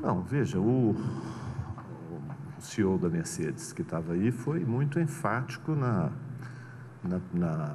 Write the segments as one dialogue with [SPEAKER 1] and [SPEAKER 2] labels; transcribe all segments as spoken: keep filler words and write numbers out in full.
[SPEAKER 1] Não, veja, o, o C E O da Mercedes que estava aí foi muito enfático na, na, na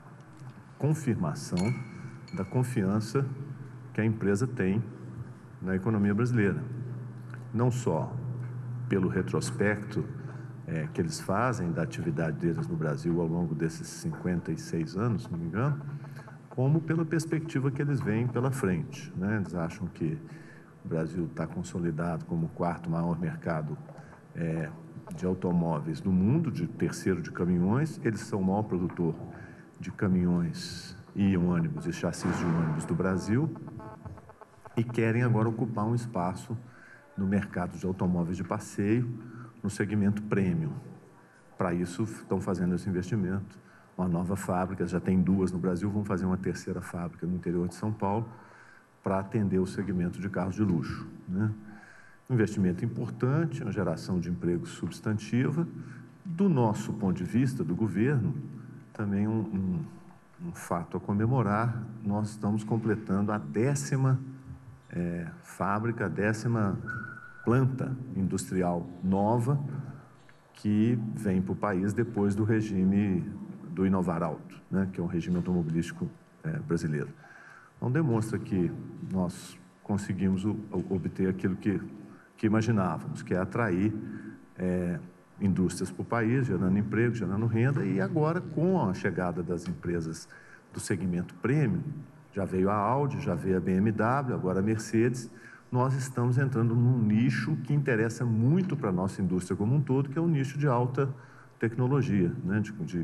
[SPEAKER 1] confirmação da confiança que a empresa tem na economia brasileira. Não só pelo retrospecto é, que eles fazem da atividade deles no Brasil ao longo desses cinquenta e seis anos, se não me engano, como pela perspectiva que eles veem pela frente, né? Eles acham que o Brasil está consolidado como o quarto maior mercado é, de automóveis do mundo, de terceiro de caminhões. Eles são o maior produtor de caminhões e ônibus e chassis de ônibus do Brasil e querem agora ocupar um espaço no mercado de automóveis de passeio, no segmento premium. Para isso, estão fazendo esse investimento. Uma nova fábrica, já tem duas no Brasil, vão fazer uma terceira fábrica no interior de São Paulo para atender o segmento de carros de luxo, né? Um investimento importante, uma geração de empregos substantiva. Do nosso ponto de vista, do governo, também um, um, um fato a comemorar, nós estamos completando a décima é, fábrica, a décima planta industrial nova que vem para o país depois do regime do Inovar Alto, né, que é um regime automobilístico é, brasileiro. Então, demonstra que nós conseguimos o, obter aquilo que, que imaginávamos, que é atrair é, indústrias para o país, gerando emprego, gerando renda, e agora, com a chegada das empresas do segmento premium, já veio a Audi, já veio a B M W, agora a Mercedes, nós estamos entrando num nicho que interessa muito para a nossa indústria como um todo, que é um nicho de alta tecnologia, né? de, de,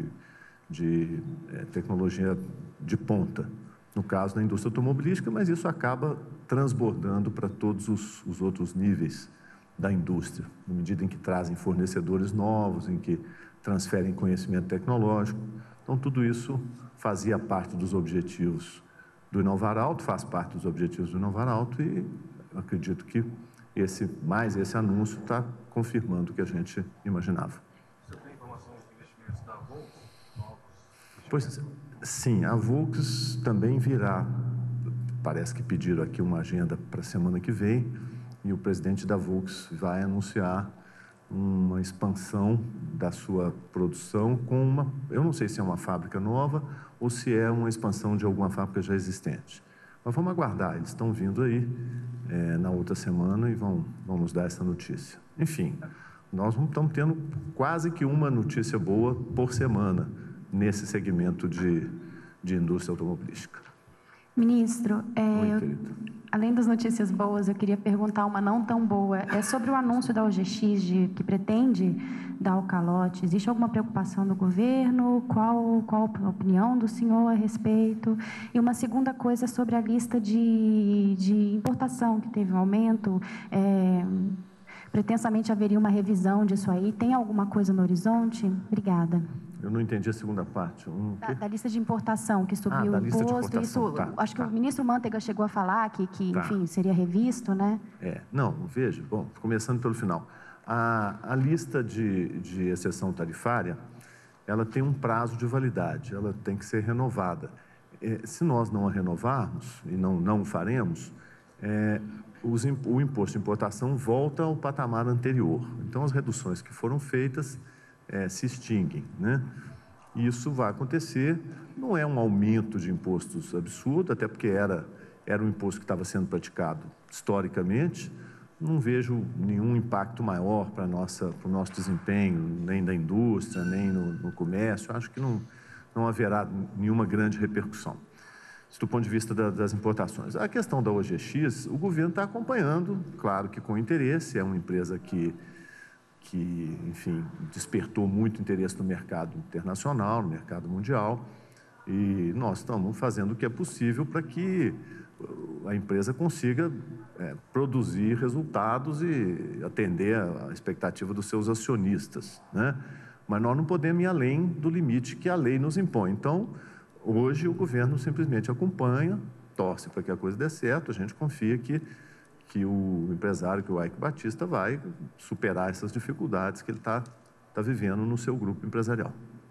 [SPEAKER 1] de é, tecnologia de ponta, no caso da indústria automobilística, mas isso acaba transbordando para todos os, os outros níveis da indústria, na medida em que trazem fornecedores novos, em que transferem conhecimento tecnológico. Então, tudo isso fazia parte dos objetivos do Inovar Alto, faz parte dos objetivos do Inovar Alto, e acredito que esse, mais esse anúncio está confirmando o que a gente imaginava.
[SPEAKER 2] Você tem informação dos investimentos da Volks?
[SPEAKER 1] Pois, sim, a Volks também virá. Parece que pediram aqui uma agenda para a semana que vem, e o presidente da Volks vai anunciar uma expansão da sua produção com uma, eu não sei se é uma fábrica nova ou se é uma expansão de alguma fábrica já existente. Mas vamos aguardar, eles estão vindo aí é, na outra semana e vão, vão nos dar essa notícia. Enfim, nós estamos tendo quase que uma notícia boa por semana nesse segmento de, de indústria automobilística.
[SPEAKER 3] Ministro, é,
[SPEAKER 1] Oi,
[SPEAKER 3] eu, além das notícias boas, eu queria perguntar uma não tão boa. É sobre o anúncio da O G X de, que pretende dar o calote. Existe alguma preocupação do governo? Qual, qual a opinião do senhor a respeito? E uma segunda coisa sobre a lista de, de importação, que teve um aumento. É, pretensamente haveria uma revisão disso aí. Tem alguma coisa no horizonte? Obrigada.
[SPEAKER 1] Eu não entendi a segunda parte. Um
[SPEAKER 3] da, da lista de importação, que subiu
[SPEAKER 1] ah,
[SPEAKER 3] o imposto. Isso,
[SPEAKER 1] tá,
[SPEAKER 3] acho
[SPEAKER 1] tá.
[SPEAKER 3] que o ministro Manteiga chegou a falar que, que
[SPEAKER 1] tá.
[SPEAKER 3] enfim, seria revisto, né?
[SPEAKER 1] É, não, veja, bom, começando pelo final. A, a lista de, de exceção tarifária, ela tem um prazo de validade, ela tem que ser renovada. É, se nós não a renovarmos, e não, não o faremos, é, os, o imposto de importação volta ao patamar anterior. Então, as reduções que foram feitas É, se extinguem, né? E isso vai acontecer, não é um aumento de impostos absurdo, até porque era, era um imposto que estava sendo praticado historicamente. Não vejo nenhum impacto maior para nossa, para o nosso desempenho, nem da indústria, nem no, no comércio. Acho que não, não haverá nenhuma grande repercussão, isso do ponto de vista da, das importações. A questão da O G X, o governo está acompanhando, claro que com interesse, é uma empresa que que, enfim, despertou muito interesse no mercado internacional, no mercado mundial, e nós estamos fazendo o que é possível para que a empresa consiga é, produzir resultados e atender a expectativa dos seus acionistas, né? Mas nós não podemos ir além do limite que a lei nos impõe. Então, hoje o governo simplesmente acompanha, torce para que a coisa dê certo, a gente confia que que o empresário, que o Eike Batista, vai superar essas dificuldades que ele está tá vivendo no seu grupo empresarial.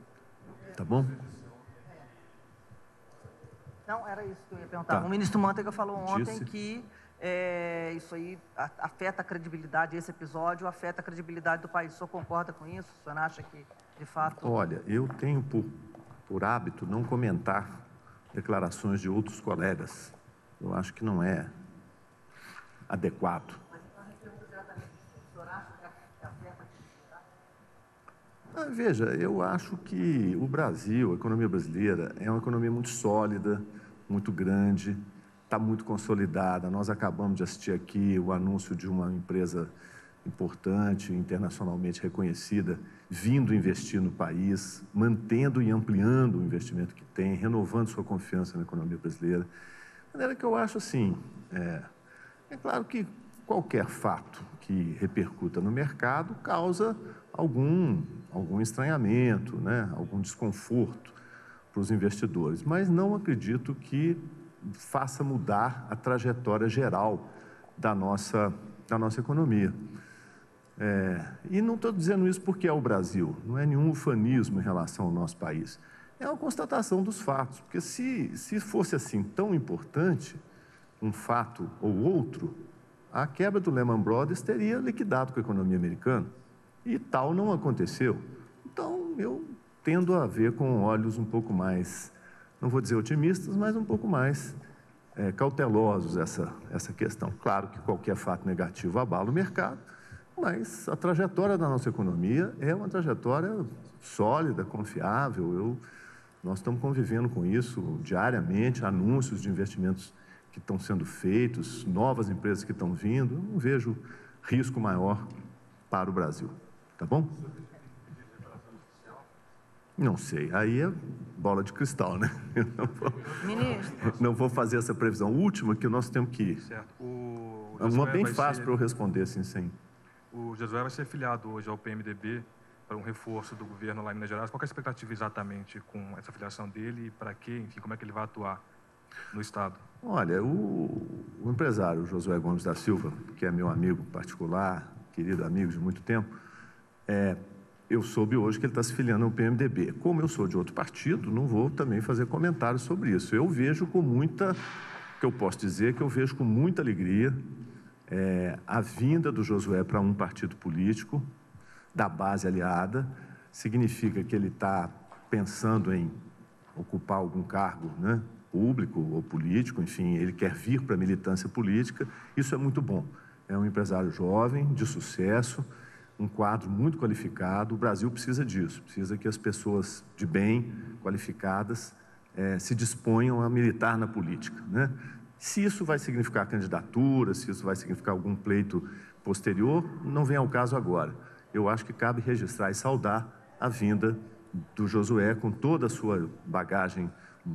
[SPEAKER 1] Tá bom?
[SPEAKER 4] Não, era isso que eu ia perguntar.
[SPEAKER 1] Tá.
[SPEAKER 4] O ministro Manteiga falou ontem
[SPEAKER 1] Disse.
[SPEAKER 4] que É, isso aí afeta a credibilidade, esse episódio afeta a credibilidade do país. O senhor concorda com isso? O senhor acha que, de fato...
[SPEAKER 1] Olha, eu tenho por, por hábito não comentar declarações de outros colegas. Eu acho que não é adequado. Ah, veja, eu acho que o Brasil, a economia brasileira, é uma economia muito sólida, muito grande, está muito consolidada. Nós acabamos de assistir aqui o anúncio de uma empresa importante, internacionalmente reconhecida, vindo investir no país, mantendo e ampliando o investimento que tem, renovando sua confiança na economia brasileira. De maneira que eu acho assim, é, é claro que qualquer fato que repercuta no mercado causa algum, algum estranhamento, né, algum desconforto para os investidores, mas não acredito que faça mudar a trajetória geral da nossa, da nossa economia. É, e não estou dizendo isso porque é o Brasil, não é nenhum ufanismo em relação ao nosso país, é uma constatação dos fatos, porque se, se fosse assim tão importante um fato ou outro, a quebra do Lehman Brothers teria liquidado com a economia americana, e tal não aconteceu. Então, eu tendo a ver com olhos um pouco mais, não vou dizer otimistas, mas um pouco mais é, cautelosos essa, essa questão. Claro que qualquer fato negativo abala o mercado, mas a trajetória da nossa economia é uma trajetória sólida, confiável. Eu, nós estamos convivendo com isso diariamente, anúncios de investimentos que estão sendo feitos, novas empresas que estão vindo. Eu não vejo risco maior para o Brasil. Tá bom? Não sei, aí é bola de cristal, né? Eu não vou,
[SPEAKER 4] Ministro.
[SPEAKER 1] não vou fazer essa previsão última, que nós temos que ir.
[SPEAKER 2] Certo. O
[SPEAKER 1] É uma
[SPEAKER 2] Josué
[SPEAKER 1] bem
[SPEAKER 2] vai
[SPEAKER 1] fácil
[SPEAKER 2] ser-
[SPEAKER 1] para eu responder assim, sem...
[SPEAKER 2] O Josué vai ser filiado hoje ao P M D B para um reforço do governo lá em Minas Gerais. Qual que é a expectativa exatamente com essa filiação dele e para quê? Enfim, como é que ele vai atuar no Estado?
[SPEAKER 1] Olha, o, o empresário Josué Gomes da Silva, que é meu amigo particular, querido amigo de muito tempo, é, eu soube hoje que ele está se filiando ao P M D B. Como eu sou de outro partido, não vou também fazer comentários sobre isso. Eu vejo com muita, que eu posso dizer que eu vejo com muita alegria é, a vinda do Josué para um partido político, da base aliada. Significa que ele está pensando em ocupar algum cargo, né, público ou político, enfim, ele quer vir para a militância política. Isso é muito bom. É um empresário jovem, de sucesso, um quadro muito qualificado. O Brasil precisa disso, precisa que as pessoas de bem, qualificadas, eh, se disponham a militar na política, né? Se isso vai significar candidatura, se isso vai significar algum pleito posterior, não vem ao caso agora. Eu acho que cabe registrar e saudar a vinda do Josué com toda a sua bagagem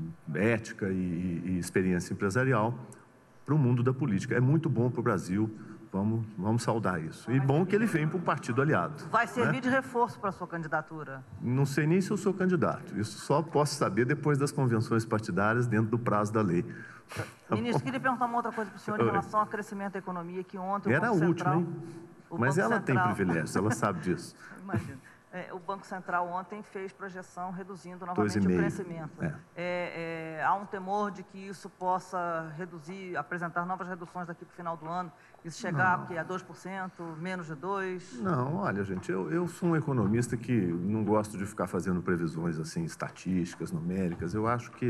[SPEAKER 1] ética e, e experiência empresarial para o mundo da política. É muito bom para o Brasil. Vamos, vamos saudar isso. E bom que ele vem para um partido aliado.
[SPEAKER 4] Vai servir
[SPEAKER 1] né?
[SPEAKER 4] de reforço para a sua candidatura?
[SPEAKER 1] Não sei nem se eu sou candidato. Isso só posso saber depois das convenções partidárias dentro do prazo da lei.
[SPEAKER 4] Ministro, queria perguntar uma outra coisa para o senhor em
[SPEAKER 1] Oi.
[SPEAKER 4] relação ao crescimento da economia, que ontem
[SPEAKER 1] Era a
[SPEAKER 4] o Banco
[SPEAKER 1] última,
[SPEAKER 4] Central...
[SPEAKER 1] hein?
[SPEAKER 4] o
[SPEAKER 1] Mas
[SPEAKER 4] Banco
[SPEAKER 1] ela
[SPEAKER 4] Central-
[SPEAKER 1] tem privilégios, ela sabe disso.
[SPEAKER 4] Imagino. É, o Banco Central ontem fez projeção reduzindo
[SPEAKER 1] Dois
[SPEAKER 4] novamente
[SPEAKER 1] e
[SPEAKER 4] o
[SPEAKER 1] meio.
[SPEAKER 4] crescimento.
[SPEAKER 1] É.
[SPEAKER 4] É, é, há um temor de que isso possa reduzir, apresentar novas reduções daqui para o final do ano, isso chegar porque, a dois por cento, menos de dois por cento?
[SPEAKER 1] Não, olha, gente, eu, eu sou um economista que não gosto de ficar fazendo previsões assim, estatísticas, numéricas. Eu acho que,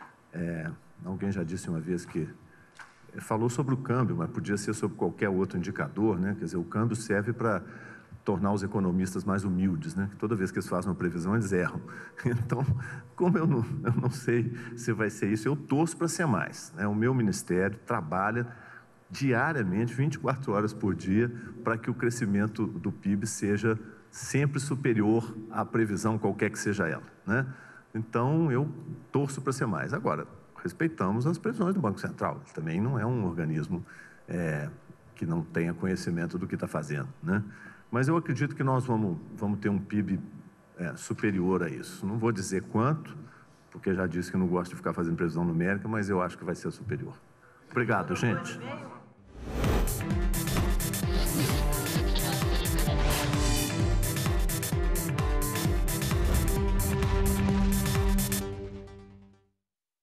[SPEAKER 1] é, alguém já disse uma vez que, falou sobre o câmbio, mas podia ser sobre qualquer outro indicador, né? Quer dizer, o câmbio serve para tornar os economistas mais humildes, né? Toda vez que eles fazem uma previsão, eles erram. Então, como eu não, eu não sei se vai ser isso, eu torço para ser mais, né? O meu ministério trabalha diariamente, vinte e quatro horas por dia, para que o crescimento do P I B seja sempre superior à previsão, qualquer que seja ela, né? Então, eu torço para ser mais. Agora, respeitamos as previsões do Banco Central. Ele também não é um organismo é, que não tenha conhecimento do que está fazendo, né? Mas eu acredito que nós vamos, vamos ter um P I B é, superior a isso. Não vou dizer quanto, porque já disse que não gosto de ficar fazendo previsão numérica, mas eu acho que vai ser superior. Obrigado, gente.